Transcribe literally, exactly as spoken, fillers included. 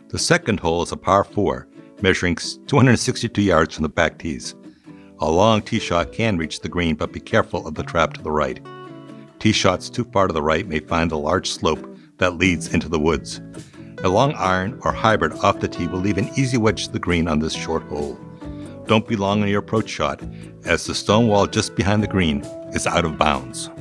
The second hole is a par four, measuring two hundred sixty-two yards from the back tees. A long tee shot can reach the green, but be careful of the trap to the right. Tee shots too far to the right may find the large slope that leads into the woods. A long iron or hybrid off the tee will leave an easy wedge to the green on this short hole. Don't be long on your approach shot, as the stone wall just behind the green is out of bounds.